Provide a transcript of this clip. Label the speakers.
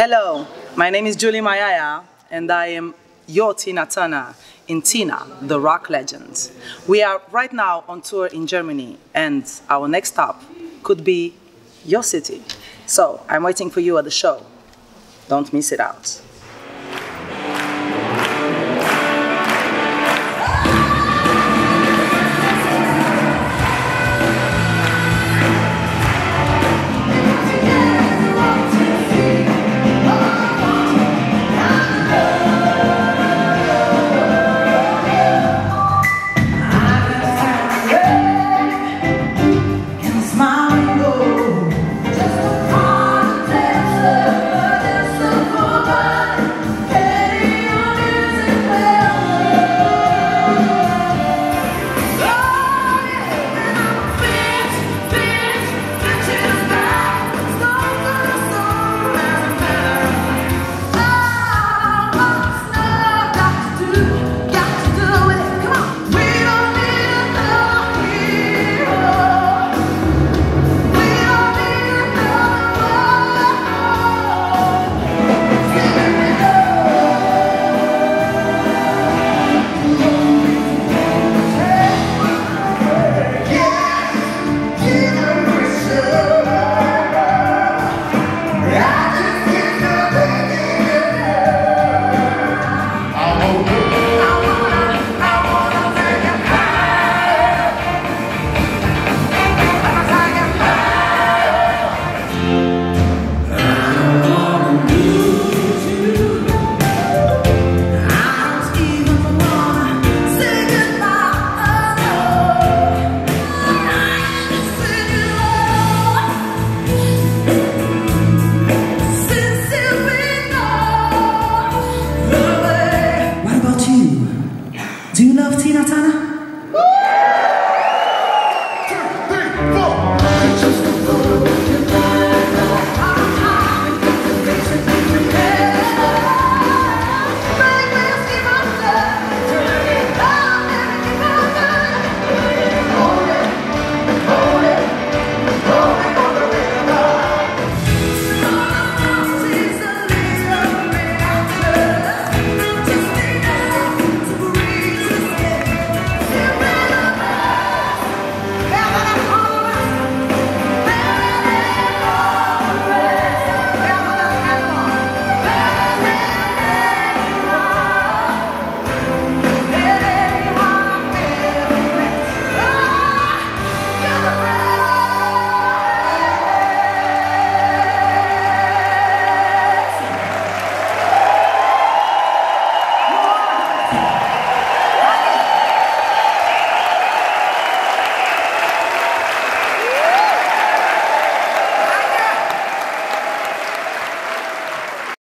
Speaker 1: Hello, my name is Julie Mayaya, and I am your Tina Turner in Tina, the rock legend. We are right now on tour in Germany, and our next stop could be your city. So I'm waiting for you at the show. Don't miss it out.